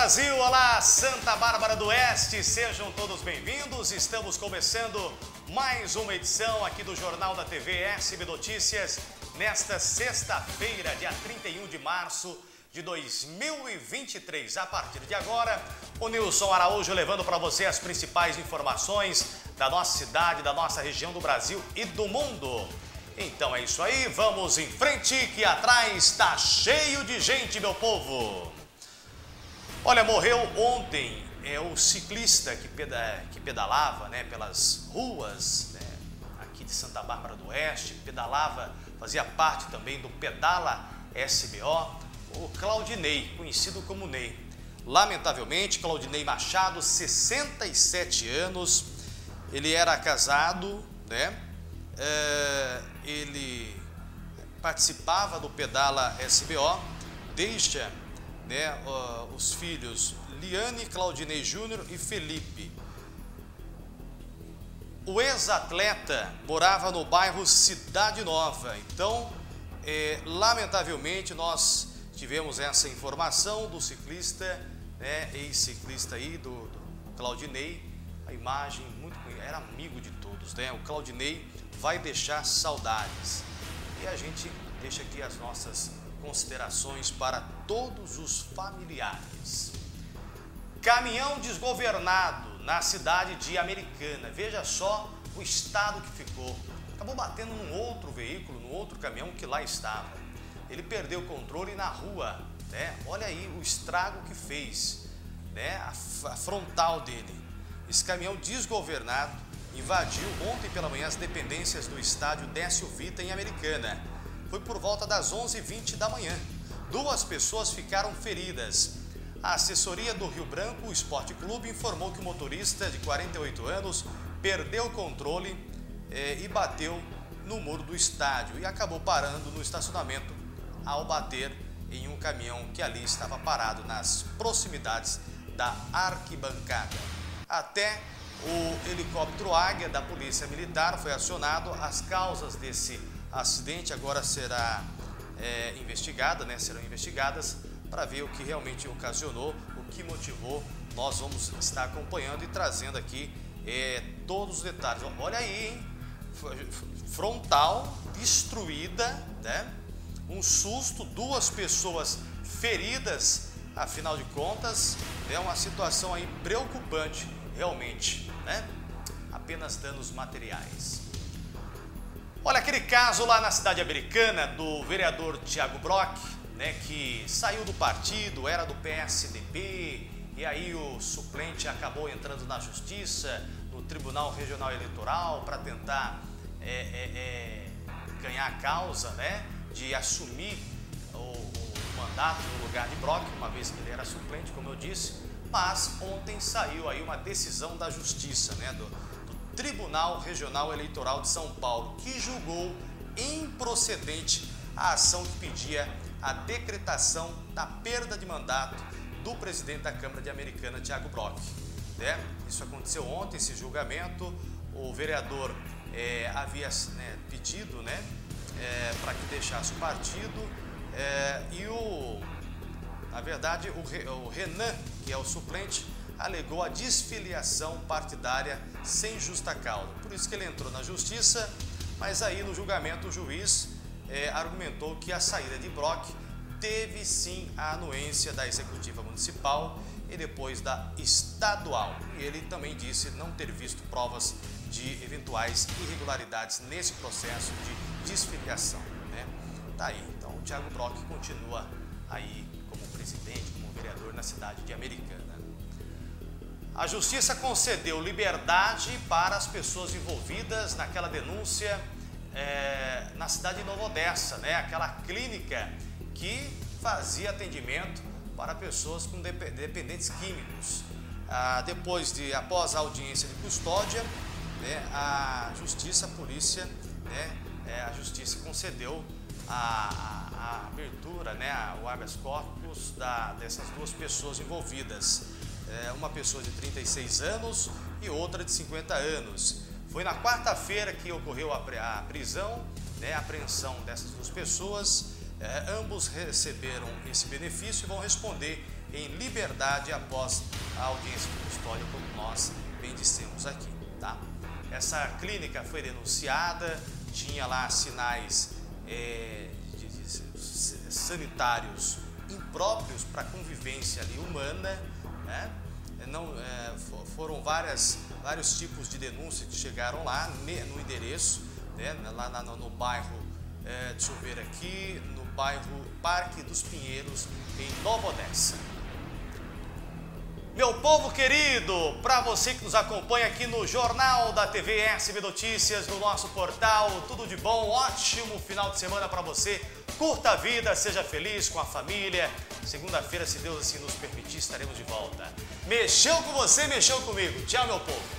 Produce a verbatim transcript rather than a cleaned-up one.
Brasil, olá Santa Bárbara do Oeste, sejam todos bem-vindos. Estamos começando mais uma edição aqui do Jornal da T V S B Notícias, nesta sexta-feira, dia trinta e um de março de dois mil e vinte e três. A partir de agora, o Nilson Araújo levando para você as principais informações da nossa cidade, da nossa região do Brasil e do mundo. Então é isso aí, vamos em frente que atrás está cheio de gente, meu povo. Olha, morreu ontem é, o ciclista que, peda, que pedalava né, pelas ruas né, aqui de Santa Bárbara do Oeste, pedalava, fazia parte também do Pedala S B O, o Claudinei, conhecido como Ney. Lamentavelmente, Claudinei Machado, sessenta e sete anos, ele era casado, né? É, ele participava do Pedala S B O, deixa né, uh, os filhos Liane, Claudinei Júnior e Felipe. O ex-atleta morava no bairro Cidade Nova, então, é, lamentavelmente, nós tivemos essa informação do ciclista, né, ex-ciclista aí, do, do Claudinei, a imagem muito conhecida, era amigo de todos, né? O Claudinei vai deixar saudades. E a gente deixa aqui as nossas considerações para todos os familiares. Caminhão desgovernado na cidade de Americana. Veja só o estado que ficou. Acabou batendo num outro veículo, num outro caminhão que lá estava. Ele perdeu o controle na rua, né? Olha aí o estrago que fez, né? A, a frontal dele. Esse caminhão desgovernado invadiu ontem pela manhã as dependências do estádio Décio Vita em Americana. Foi por volta das onze e vinte da manhã. Duas pessoas ficaram feridas. A assessoria do Rio Branco Esporte Clube informou que o motorista de quarenta e oito anos perdeu o controle eh, e bateu no muro do estádio e acabou parando no estacionamento ao bater em um caminhão que ali estava parado nas proximidades da arquibancada. Até o helicóptero Águia da Polícia Militar foi acionado. As causas desse acidente agora será é, investigada, né? Serão investigadas para ver o que realmente ocasionou, o que motivou. Nós vamos estar acompanhando e trazendo aqui é, todos os detalhes. Olha aí, hein? Frontal destruída, né? Um susto, duas pessoas feridas. Afinal de contas, é uma situação aí preocupante, realmente, né? Apenas danos materiais. Olha, aquele caso lá na cidade americana do vereador Thiago Brock, né, que saiu do partido, era do P S D B, e aí o suplente acabou entrando na justiça, no Tribunal Regional Eleitoral, para tentar é, é, é, ganhar a causa, né, de assumir o, o mandato no lugar de Brock, uma vez que ele era suplente, como eu disse. Mas ontem saiu aí uma decisão da Justiça, né, do, do Tribunal Regional Eleitoral de São Paulo, que julgou improcedente a ação que pedia a decretação da perda de mandato do presidente da Câmara de Americana, Thiago Brock. Né? Isso aconteceu ontem, esse julgamento. O vereador é, havia né, pedido né, é, para que deixasse o partido é, e o... Na verdade, o Renan, que é o suplente, alegou a desfiliação partidária sem justa causa. Por isso que ele entrou na justiça, mas aí no julgamento o juiz é, argumentou que a saída de Brock teve sim a anuência da executiva municipal e depois da estadual. E ele também disse não ter visto provas de eventuais irregularidades nesse processo de desfiliação. Né? Tá aí, então o Thiago Brock continua aí como presidente, como vereador na cidade de Americana. A Justiça concedeu liberdade para as pessoas envolvidas naquela denúncia é, na cidade de Nova Odessa, né? Aquela clínica que fazia atendimento para pessoas com dependentes químicos. Ah, depois de, após a audiência de custódia, né, a Justiça, a Polícia, né, é, a Justiça concedeu a, a, a abertura, né, o habeas corpus da, dessas duas pessoas envolvidas. É, uma pessoa de trinta e seis anos e outra de cinquenta anos. Foi na quarta-feira que ocorreu a, a prisão, né, a apreensão dessas duas pessoas. É, ambos receberam esse benefício e vão responder em liberdade após a audiência de custódia, como nós bem dissemos aqui, tá? Essa clínica foi denunciada, tinha lá sinais é, de, de, sanitários impróprios para a convivência ali humana, né? Não, é, foram várias, vários tipos de denúncia que chegaram lá no endereço, né? Lá na, no, no bairro, é, deixa eu ver aqui, no bairro Parque dos Pinheiros, em Nova Odessa. Meu povo querido, para você que nos acompanha aqui no Jornal da T V S B Notícias, no nosso portal, tudo de bom, ótimo final de semana para você. Curta a vida, seja feliz com a família. Segunda-feira, se Deus assim nos permitir, estaremos de volta. Mexeu com você, mexeu comigo. Tchau, meu povo.